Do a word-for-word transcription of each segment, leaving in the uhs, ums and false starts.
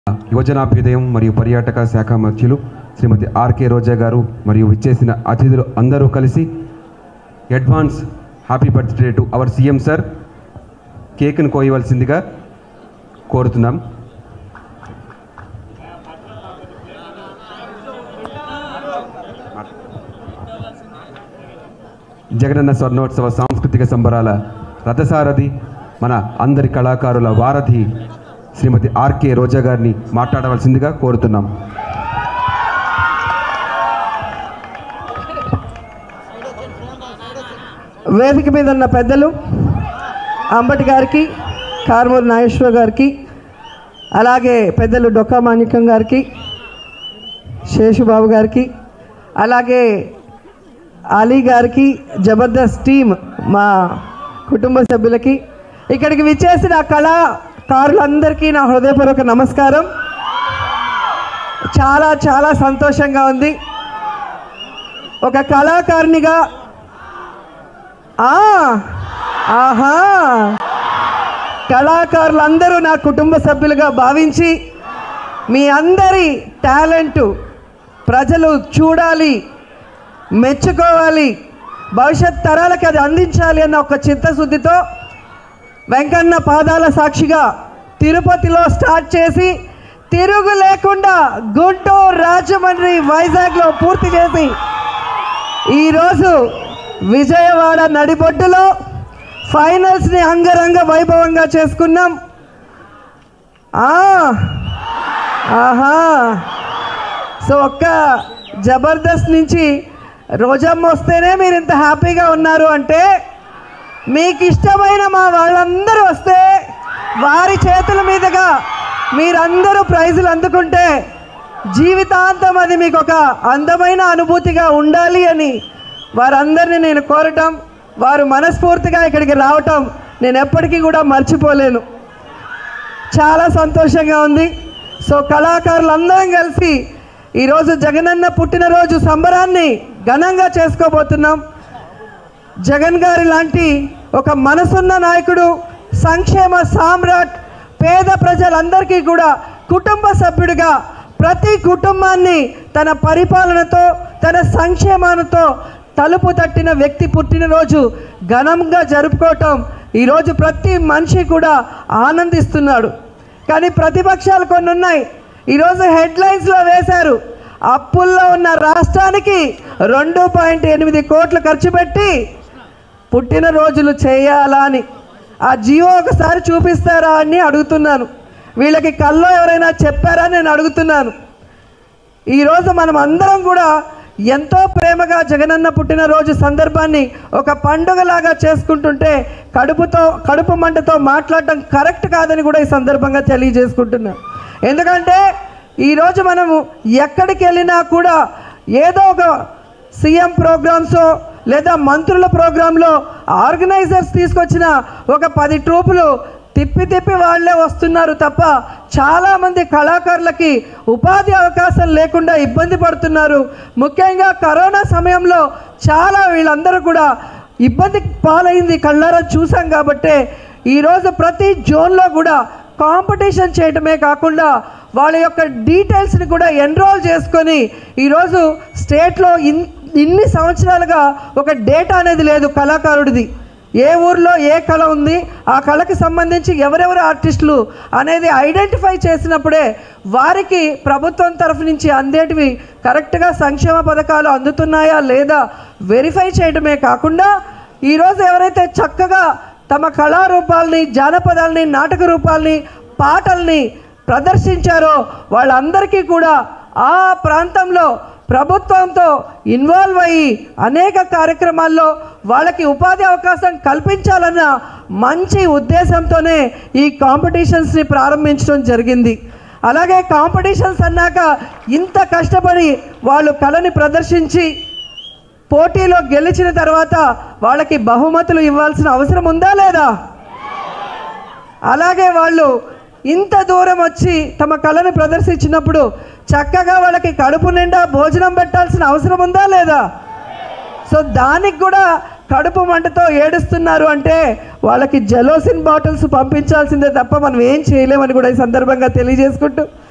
యువజనాభ్యుదయం మరియు పర్యాటక శాఖ మంత్రులు శ్రీమతి ఆర్కే రోజా గారు మరియు విచ్చేసిన అతిథులు అందరూ కలిసి advance happy birthday to our CM sir కేక్ను కోయవలసిందిగా కోరుతున్నాం. జగనన్న స్వర్ణోత్సవ సాంస్కృతిక సంబరాల రథసారథి మన అందరి కళాకారుల వారధి శ్రీమతి ఆర్కే రోజా గారిని మాట్లాడవలసిందిగా కోరుతున్నాం. వేదిక మీద ఉన్న పెద్దలు అంబటి గారికి, కార్మూరి నాగేశ్వర గారికి, అలాగే పెద్దలు డొక్కా మాణిక్యం గారికి, శేషుబాబు గారికి, అలాగే అలీ గారికి, జబర్దస్త్ టీమ్ మా కుటుంబ సభ్యులకి, ఇక్కడికి విచ్చేసిన కళాకారులందరికీ నా హృదయపూర్వక నమస్కారం. చాలా చాలా సంతోషంగా ఉంది. ఒక కళాకారునిగా ఆహా కళాకారులందరూ నా కుటుంబ సభ్యులుగా భావించి మీ అందరి టాలెంటు ప్రజలు చూడాలి, మెచ్చుకోవాలి, భవిష్యత్ తరాలకి అది అందించాలి అన్న ఒక చిత్తశుద్ధితో వెంకన్న పాదాల సాక్షిగా తిరుపతిలో స్టార్ట్ చేసి తిరుగు లేకుండా గుంటూరు, రాజమండ్రి, వైజాగ్లో పూర్తి చేసి ఈరోజు విజయవాడ నడిబొడ్డులో ఫైనల్స్ని అంగరంగ వైభవంగా చేసుకున్నాం. ఆహా సో ఒక్క జబర్దస్త్ నుంచి రోజమ్మ వస్తేనే మీరు ఇంత హ్యాపీగా ఉన్నారు అంటే, మీకు ఇష్టమైన మా వాళ్ళందరూ వస్తే వారి చేతుల మీదుగా మీరందరూ ప్రైజులు అందుకుంటే జీవితాంతం అది మీకు ఒక అందమైన అనుభూతిగా ఉండాలి అని వారందరినీ నేను కోరటం, వారు మనస్ఫూర్తిగా ఇక్కడికి రావటం నేను ఎప్పటికీ కూడా మర్చిపోలేను. చాలా సంతోషంగా ఉంది. సో కళాకారులందరం కలిసి ఈరోజు జగనన్న పుట్టినరోజు సంబరాన్ని ఘనంగా చేసుకోబోతున్నాం. జగన్ గారి లాంటి ఒక మనసున్న నాయకుడు, సంక్షేమ సామ్రాట్, పేద ప్రజలందరికీ కూడా కుటుంబ సభ్యుడిగా ప్రతి కుటుంబాన్ని తన పరిపాలనతో, తన సంక్షేమాలతో తలుపు తట్టిన వ్యక్తి పుట్టినరోజు ఘనంగా జరుపుకోవటం ఈరోజు ప్రతి మనిషి కూడా ఆనందిస్తున్నాడు. కానీ ప్రతిపక్షాలు కొన్ని ఉన్నాయి. ఈరోజు హెడ్లైన్స్లో వేశారు, అప్పుల్లో ఉన్న రాష్ట్రానికి రెండు పాయింట్ ఎనిమిది కోట్లు ఖర్చు పెట్టి పుట్టినరోజులు చేయాలా అని. ఆ జియో ఒకసారి చూపిస్తారా అని అడుగుతున్నాను. వీళ్ళకి కల్లో ఎవరైనా చెప్పారా నేను అడుగుతున్నాను. ఈరోజు మనం అందరం కూడా ఎంతో ప్రేమగా జగనన్న పుట్టినరోజు సందర్భాన్ని ఒక పండుగలాగా చేసుకుంటుంటే కడుపుతో కడుపు మంటతో మాట్లాడటం కరెక్ట్ కాదని కూడా ఈ సందర్భంగా తెలియజేసుకుంటున్నాం. ఎందుకంటే ఈరోజు మనము ఎక్కడికి వెళ్ళినా కూడా ఏదో ఒక సీఎం ప్రోగ్రామ్సో లేదా మంత్రుల ప్రోగ్రాంలో ఆర్గనైజర్స్ తీసుకొచ్చిన ఒక పది ట్రూపులు తిప్పి తిప్పి వాళ్ళే వస్తున్నారు తప్ప చాలామంది కళాకారులకి ఉపాధి అవకాశం లేకుండా ఇబ్బంది పడుతున్నారు. ముఖ్యంగా కరోనా సమయంలో చాలా వీళ్ళందరూ కూడా ఇబ్బంది పాలైంది కళ్ళారా చూసాం. కాబట్టే ఈరోజు ప్రతి జోన్లో కూడా కాంపిటీషన్ చేయటమే కాకుండా వాళ్ళ యొక్క డీటెయిల్స్ని కూడా ఎన్రోల్ చేసుకొని ఈరోజు స్టేట్లో ఇన్ ఇన్ని సంవత్సరాలుగా ఒక డేటా అనేది లేదు కళాకారుడిది. ఏ ఊర్లో ఏ కళ ఉంది, ఆ కళకి సంబంధించి ఎవరెవరు ఆర్టిస్టులు అనేది ఐడెంటిఫై చేసినప్పుడే వారికి ప్రభుత్వం తరఫు నుంచి అందేటివి కరెక్ట్గా సంక్షేమ పథకాలు అందుతున్నాయా లేదా వెరిఫై చేయడమే కాకుండా ఈరోజు ఎవరైతే చక్కగా తమ కళారూపాలని, జానపదాలని, నాటక రూపాలని, పాటల్ని ప్రదర్శించారో వాళ్ళందరికీ కూడా ఆ ప్రాంతంలో ప్రభుత్వంతో ఇన్వాల్వ్ అయ్యి అనేక కార్యక్రమాల్లో వాళ్ళకి ఉపాధి అవకాశం కల్పించాలన్న మంచి ఉద్దేశంతోనే ఈ కాంపిటీషన్స్ని ప్రారంభించడం జరిగింది. అలాగే కాంపిటీషన్స్ అన్నాక ఇంత కష్టపడి వాళ్ళు కళని ప్రదర్శించి పోటీలో గెలిచిన తర్వాత వాళ్ళకి బహుమతులు ఇవ్వాల్సిన అవసరం ఉందా లేదా? అలాగే వాళ్ళు ఇంత దూరం వచ్చి తమ కళను ప్రదర్శించినప్పుడు చక్కగా వాళ్ళకి కడుపు నిండా భోజనం పెట్టాల్సిన అవసరం ఉందా లేదా? సో దానికి కూడా కడుపు మంటతో ఏడుస్తున్నారు అంటే వాళ్ళకి జెలోసిన్ బాటిల్స్ పంపించాల్సిందే తప్ప మనం ఏం చేయలేమని కూడా ఈ సందర్భంగా తెలియజేసుకుంటూ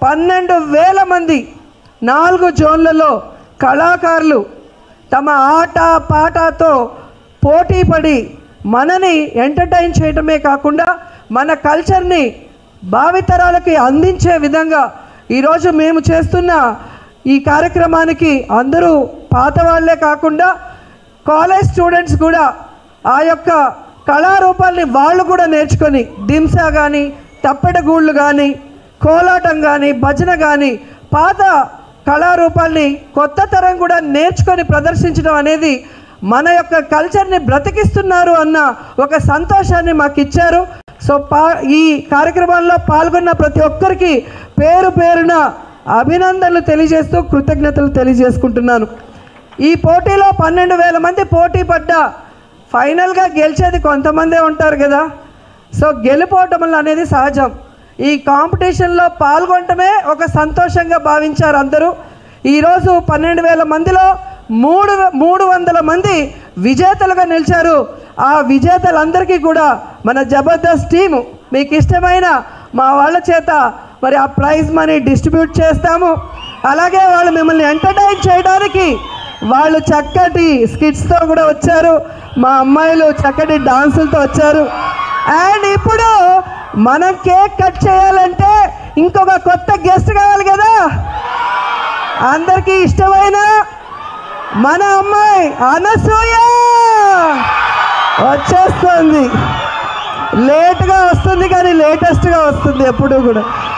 పన్నెండు వేల మంది నాలుగు జోన్లలో కళాకారులు తమ ఆట పాటతో పోటీ పడి మనని ఎంటర్టైన్ చేయడమే కాకుండా మన కల్చర్ని భావితరాలకి అందించే విధంగా ఈరోజు మేము చేస్తున్న ఈ కార్యక్రమానికి అందరూ పాత వాళ్ళే కాకుండా కాలేజ్ స్టూడెంట్స్ కూడా ఆ యొక్క కళారూపాల్ని వాళ్ళు కూడా నేర్చుకొని దింసా కానీ తప్పెటగూళ్ళు కానీ కోలాటం కానీ భజన కానీ పాత కళారూపాల్ని కొత్త తరం కూడా నేర్చుకొని ప్రదర్శించడం అనేది మన యొక్క కల్చర్ని బ్రతికిస్తున్నారు అన్న ఒక సంతోషాన్ని మాకు ఇచ్చారు. సో పా ఈ కార్యక్రమాల్లో పాల్గొన్న ప్రతి ఒక్కరికి పేరు పేరున అభినందనలు తెలియజేస్తూ కృతజ్ఞతలు తెలియజేసుకుంటున్నాను. ఈ పోటీలో పన్నెండు వేల మంది పోటీ పడ్డా ఫైనల్గా గెలిచేది కొంతమందే ఉంటారు కదా. సో గెలుపోవటం అనేది సహజం. ఈ కాంపిటీషన్లో పాల్గొనటమే ఒక సంతోషంగా భావించారు అందరూ. ఈరోజు పన్నెండు వేల మందిలో మూడు మూడు వందల మంది విజేతలుగా నిలిచారు. ఆ విజేతలందరికీ కూడా మన జబర్దస్త్ టీము మీకు ఇష్టమైన మా వాళ్ళ చేత మరి ఆ ప్రైజ్ మనీ డిస్ట్రిబ్యూట్ చేస్తాము. అలాగే వాళ్ళు మిమ్మల్ని ఎంటర్టైన్ చేయడానికి వాళ్ళు చక్కటి స్కిట్స్తో కూడా వచ్చారు. మా అమ్మాయిలు చక్కటి డాన్సులతో వచ్చారు. అండ్ ఇప్పుడు మనం కేక్ కట్ చేయాలంటే ఇంకొక కొత్త గెస్ట్ కావాలి కదా. అందరికీ ఇష్టమైన మన అమ్మాయి అనసూయ వచ్చేస్తుంది. లేట్గా వస్తుంది కానీ లేటెస్ట్గా వస్తుంది ఎప్పుడు కూడా.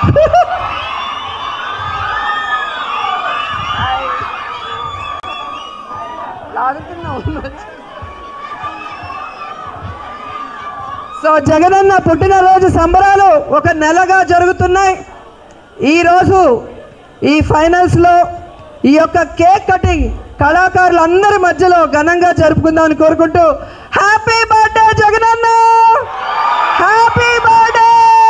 సో జగనన్న పుట్టినరోజు సంబరాలు ఒక నెలగా జరుగుతున్నాయి. ఈరోజు ఈ ఫైనల్స్లో ఈ యొక్క కేక్ కటింగ్ కళాకారులందరి మధ్యలో ఘనంగా జరుపుకుందామని కోరుకుంటూ హ్యాపీ బర్త్డే జగనన్న, హ్యాపీ బర్త్డే.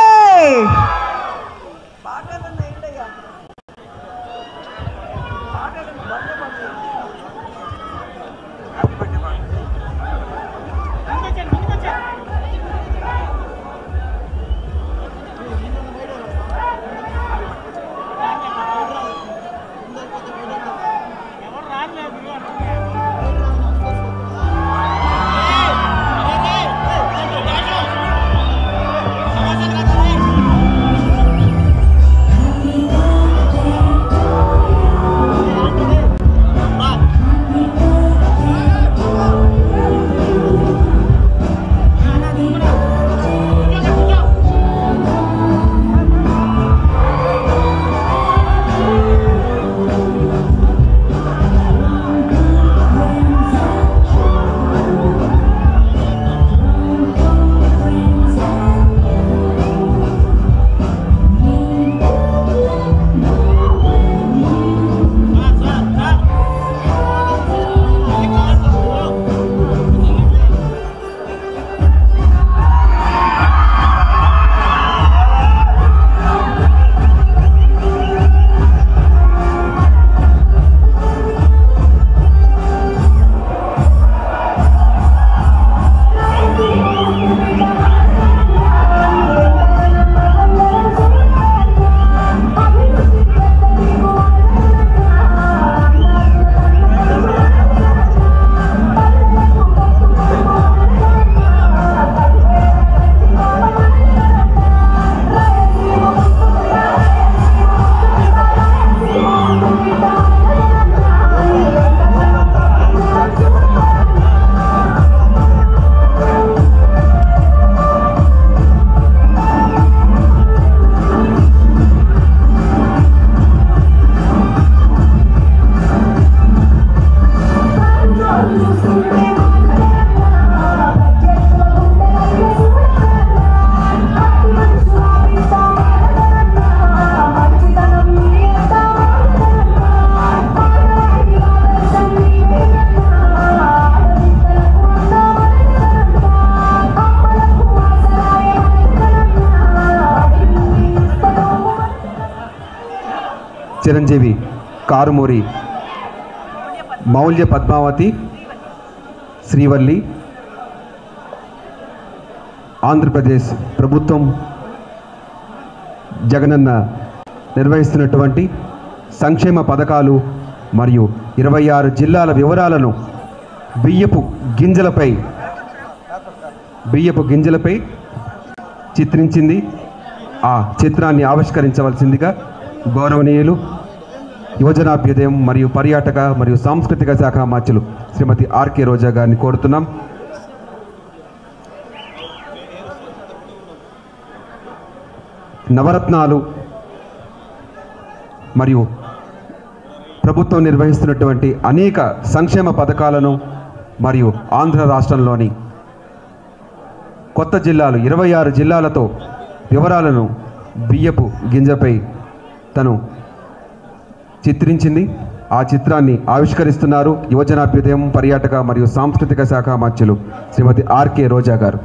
చిరంజీవి కారుమూరి మౌల్య పద్మావతి శ్రీవల్లి ఆంధ్రప్రదేశ్ ప్రభుత్వం జగనన్న నిర్వహిస్తున్నటువంటి సంక్షేమ పథకాలు మరియు ఇరవై ఆరు జిల్లాల వివరాలను బియ్యపు గింజలపై బియ్యపు గింజలపై చిత్రించింది. ఆ చిత్రాన్ని ఆవిష్కరించవలసిందిగా గౌరవనీయులు యువజనాభ్యుదయం మరియు పర్యాటక మరియు సాంస్కృతిక శాఖ మంత్రులు శ్రీమతి ఆర్కే రోజా గారిని కోరుతున్నాం. నవరత్నాలు మరియు ప్రభుత్వం నిర్వహిస్తున్నటువంటి అనేక సంక్షేమ పథకాలను మరియు ఆంధ్ర రాష్ట్రంలోని కొత్త జిల్లాలు ఇరవై ఆరు జిల్లాలతో వివరాలను బియ్యపు గింజపై తను చిత్రించింది. ఆ చిత్రాన్ని ఆవిష్కరిస్తున్నారు యువజనాభ్యుదయం పర్యాటక మరియు సాంస్కృతిక శాఖ మంత్రులు శ్రీమతి ఆర్కే రోజా గారు.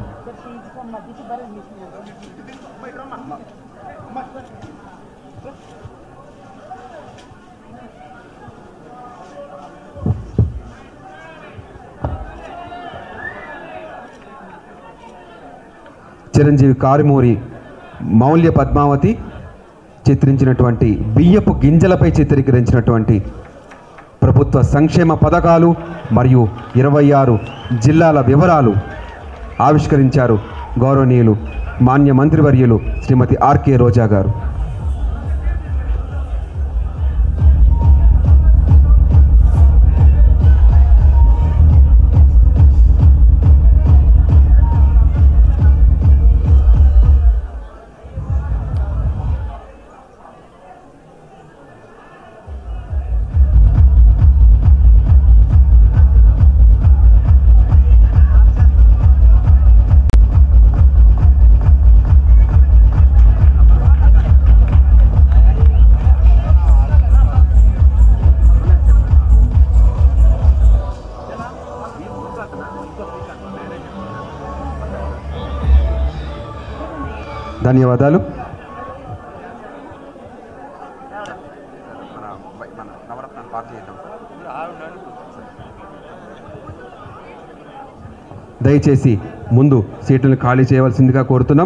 చిరంజీవి కారుమూరి మౌల్య పద్మావతి చిత్రించినటువంటి బియ్యపు గింజలపై చిత్రీకరించినటువంటి ప్రభుత్వ సంక్షేమ పథకాలు మరియు ఇరవై ఆరు జిల్లాల వివరాలు ఆవిష్కరించారు గౌరవనీయులు మాన్య మంత్రివర్యులు శ్రీమతి ఆర్కే రోజా గారు. ధన్యవాదాలు. దయచేసి ముందు సీట్లను ఖాళీ చేయవలసిందిగా కోరుతున్నాం.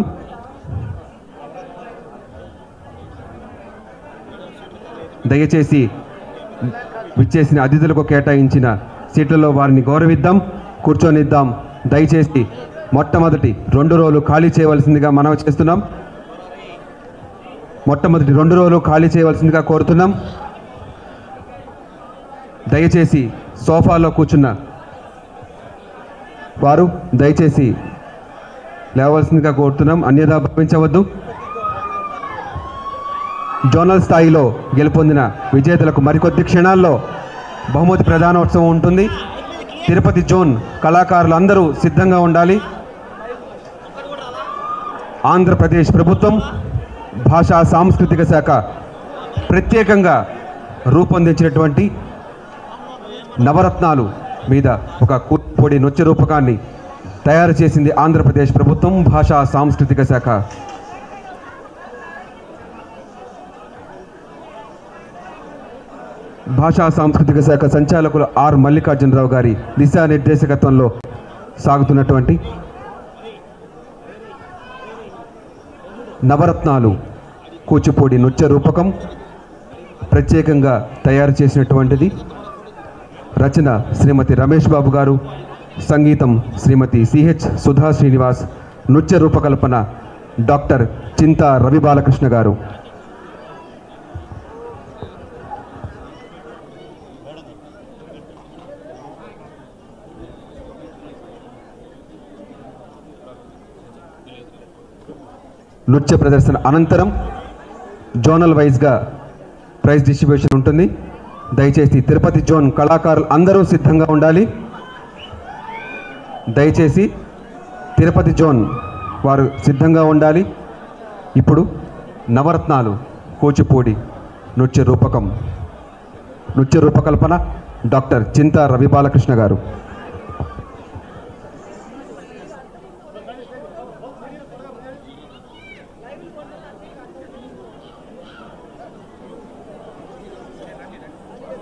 దయచేసి విచ్చేసిన అతిథులకు కేటాయించిన సీట్లలో వారిని గౌరవిద్దాం, కూర్చొనిద్దాం. దయచేసి మొట్టమొదటి రెండు రోజులు ఖాళీ చేయవలసిందిగా మనవి చేస్తున్నాం. మొట్టమొదటి రెండు రోజులు ఖాళీ చేయవలసిందిగా కోరుతున్నాం. దయచేసి సోఫాలో కూర్చున్న వారు దయచేసి లేవలసిందిగా కోరుతున్నాం. అన్యదా భావించవద్దు. జోనల్ స్థాయిలో గెలుపొందిన విజేతలకు మరికొద్ది క్షణాల్లో బహుమతి ప్రధానోత్సవం ఉంటుంది. తిరుపతి జోన్ కళాకారులు అందరూ సిద్ధంగా ఉండాలి. ఆంధ్రప్రదేశ్ ప్రభుత్వం భాషా సాంస్కృతిక శాఖ ప్రత్యేకంగా రూపొందించినటువంటి నవరత్నాలు మీద ఒక కూచిపూడి నృత్య రూపకాన్ని తయారు చేసింది ఆంధ్రప్రదేశ్ ప్రభుత్వం భాషా సాంస్కృతిక శాఖ. భాషా సాంస్కృతిక శాఖ సంచాలకులు ఆర్ మల్లికార్జునరావు గారి దిశానిర్దేశకత్వంలో సాగుతున్నటువంటి నవరత్నాలు కూచిపూడి నృత్య రూపకం ప్రత్యేకంగా తయారు చేసినటువంటిది. రచన శ్రీమతి రమేష్ బాబు గారు, సంగీతం శ్రీమతి సిహెచ్ సుధా శ్రీనివాస్, నృత్య రూపకల్పన డాక్టర్ చింతా రవి బాలకృష్ణ గారు. నృత్య ప్రదర్శన అనంతరం జోనల్ వైజ్గా ప్రైజ్ డిస్ట్రిబ్యూషన్ ఉంటుంది. దయచేసి తిరుపతి జోన్ కళాకారులు అందరూ సిద్ధంగా ఉండాలి. దయచేసి తిరుపతి జోన్ వారు సిద్ధంగా ఉండాలి. ఇప్పుడు నవరత్నాలు కూచిపూడి నృత్య రూపకం నృత్య రూపకల్పన డాక్టర్ చింతా రవి బాలకృష్ణ గారు.